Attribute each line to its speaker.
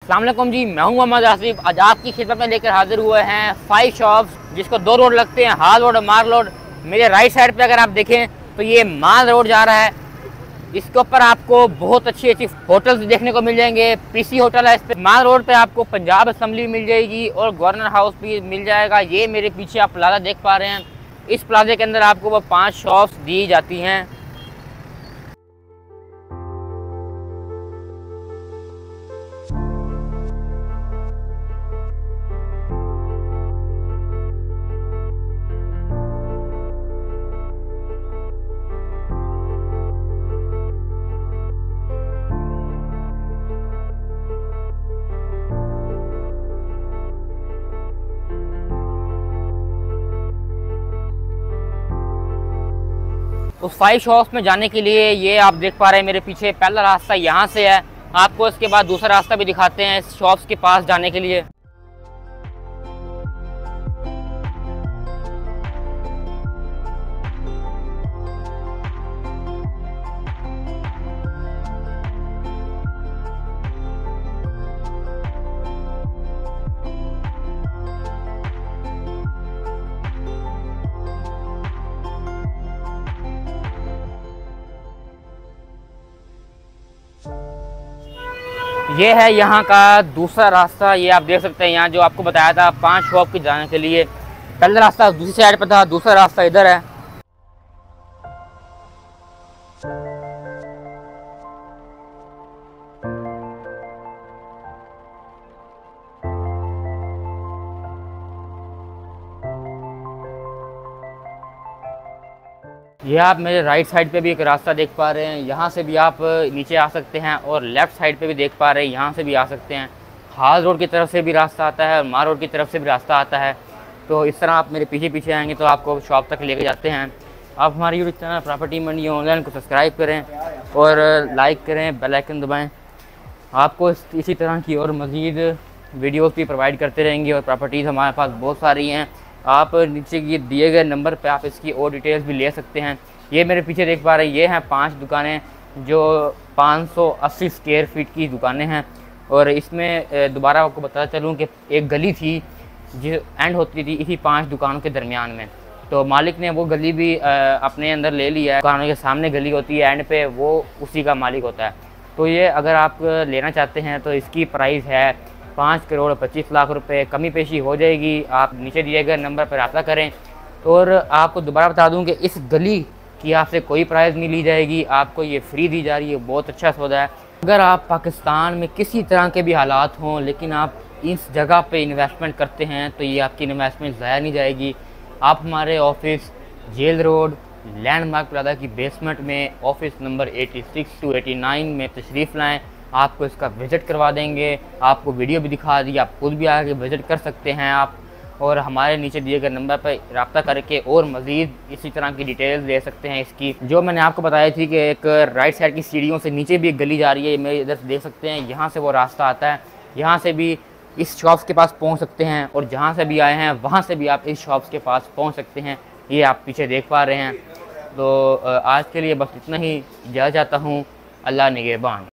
Speaker 1: अस्सलाम वालेकुम जी, मैं हूं मोहम्मद आसिफ। आज आपकी खिदमत में लेकर हाजिर हुए हैं 5 शॉप्स, जिसको 2 रोड लगते हैं, हाल रोड और मार रोड। मेरे राइट साइड पे अगर आप देखें तो ये माल रोड जा रहा है। इसके ऊपर आपको बहुत अच्छी अच्छी होटल्स देखने को मिल जाएंगे। पीसी होटल है इस पे। माल रोड पे आपको पंजाब असम्बली मिल जाएगी और गवर्नर हाउस भी मिल जाएगा। ये मेरे पीछे आप प्लाजा देख पा रहे हैं। इस प्लाजे के अंदर आपको वो 5 शॉप्स दी जाती हैं। उस 5 शॉप्स में जाने के लिए ये आप देख पा रहे हैं मेरे पीछे पहला रास्ता यहाँ से है। आपको इसके बाद दूसरा रास्ता भी दिखाते हैं इस शॉप्स के पास जाने के लिए। ये है यहाँ का दूसरा रास्ता। ये आप देख सकते हैं, यहाँ जो आपको बताया था 5 शॉप के जाने के लिए। पहला रास्ता दूसरी साइड पर था, दूसरा रास्ता इधर है। ये आप मेरे राइट साइड पे भी एक रास्ता देख पा रहे हैं। यहाँ से भी आप नीचे आ सकते हैं और लेफ़्ट साइड पे भी देख पा रहे हैं, यहाँ से भी आ सकते हैं। हाल रोड की तरफ से भी रास्ता आता है और मार रोड की तरफ से भी रास्ता आता है। तो इस तरह आप मेरे पीछे पीछे आएंगे तो आपको शॉप तक लेके जाते हैं। आप हमारे YouTube channel property Mandi online को सब्सक्राइब करें और लाइक करें, बेल आइकन दबाएँ। आपको इसी तरह की और मज़ीद वीडियोज़ भी प्रोवाइड करते रहेंगे और प्रॉपर्टीज़ हमारे पास बहुत सारी हैं। आप नीचे ये दिए गए नंबर पे आप इसकी और डिटेल्स भी ले सकते हैं। ये मेरे पीछे देख पा रहे हैं, ये हैं 5 दुकानें जो 580 स्क्वायर फीट की दुकानें हैं। और इसमें दोबारा आपको बताता चलूँ कि एक गली थी जो एंड होती थी इसी 5 दुकानों के दरमियान में। तो मालिक ने वो गली भी अपने अंदर ले लिया है। दुकानों के सामने गली होती है एंड पे, वो उसी का मालिक होता है। तो ये अगर आप लेना चाहते हैं तो इसकी प्राइस है 5 करोड़ 25 लाख रुपए। कमी पेशी हो जाएगी। आप नीचे दिए गए नंबर पर रब्ता करें। और आपको दोबारा बता दूं कि इस गली की आपसे कोई प्राइस नहीं ली जाएगी, आपको ये फ्री दी जा रही है। बहुत अच्छा सौदा है। अगर आप पाकिस्तान में किसी तरह के भी हालात हों लेकिन आप इस जगह पे इन्वेस्टमेंट करते हैं तो ये आपकी इन्वेस्टमेंट ज़ाया नहीं जाएगी। आप हमारे office Jail Road Landmark Plaza की बेसमेंट में ऑफिस नंबर 86 to 89 में तशरीफ़ लाएँ। आपको इसका विज़िट करवा देंगे। आपको वीडियो भी दिखा दी, आप खुद भी आके विज़िट कर सकते हैं आप। और हमारे नीचे दिए गए नंबर पर रब्ता करके और मज़ीद इसी तरह की डिटेल्स ले सकते हैं। इसकी जो मैंने आपको बताई थी कि एक राइट साइड की सीढ़ियों से नीचे भी एक गली जा रही है, मेरे इधर से देख सकते हैं। यहाँ से वो रास्ता आता है, यहाँ से भी इस शॉप्स के पास पहुँच सकते हैं और जहाँ से भी आए हैं वहाँ से भी आप इस शॉप्स के पास पहुँच सकते हैं। ये आप पीछे देख पा रहे हैं। तो आज के लिए बस इतना ही। जा जाता हूँ। अल्लाह निगहबान।